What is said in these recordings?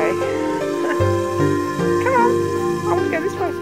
way. Come on, I want to go this way.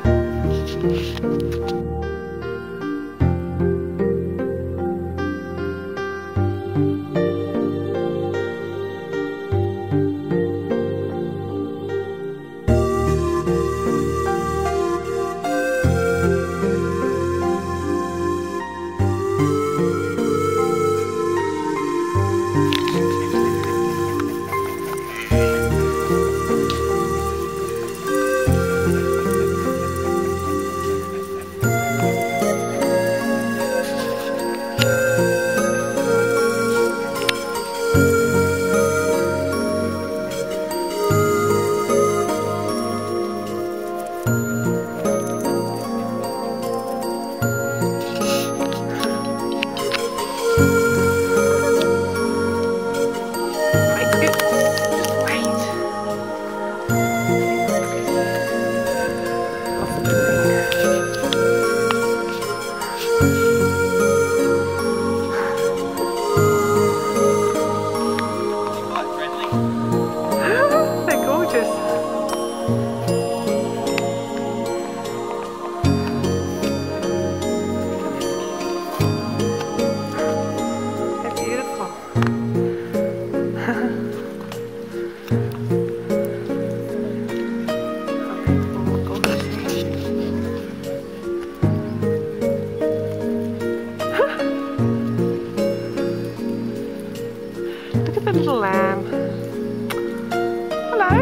Look at the little lamb. Hello.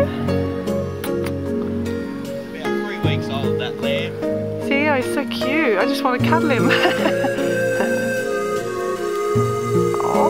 About 3 weeks old, that lamb. See, oh, he's so cute. I just want to cuddle him. Oh.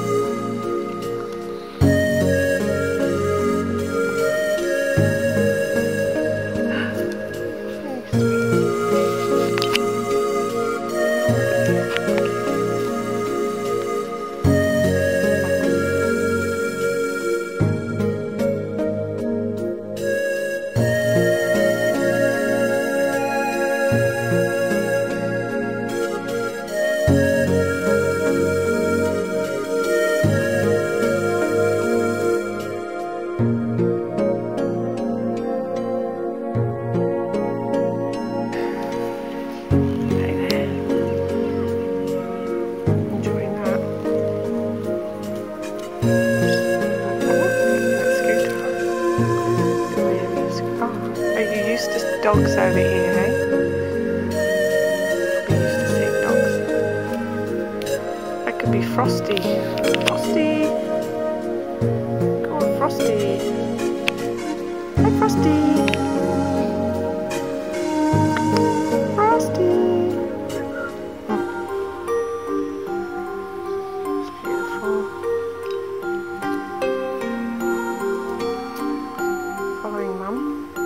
Dogs over here, hey? We used to see dogs. That could be Frosty. Frosty! Come on, Frosty! Hi, Frosty! Frosty! It's beautiful. Following Mum.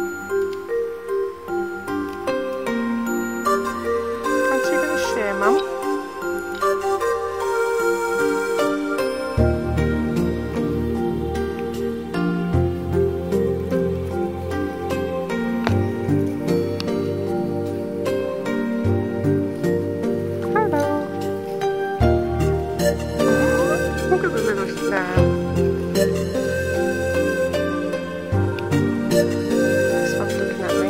Mum? Hello. Look at the little lamb. This one's looking at me.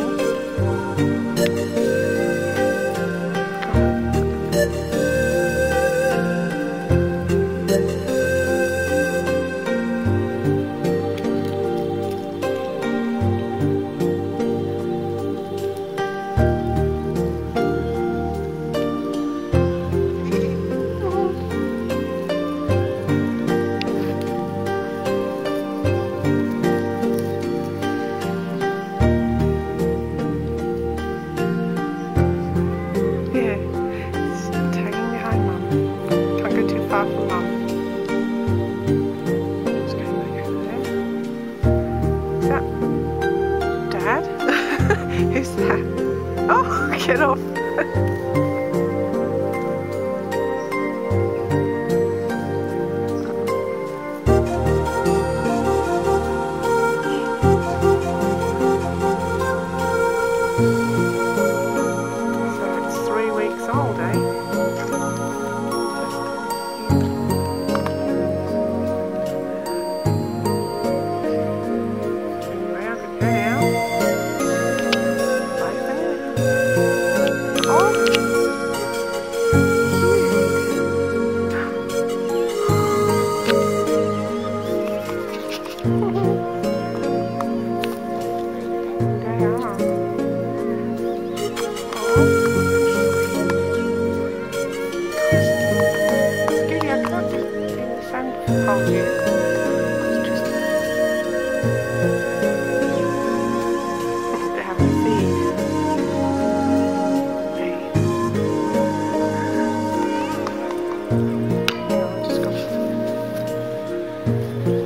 told you. It's just they have a seed. Yeah, I just got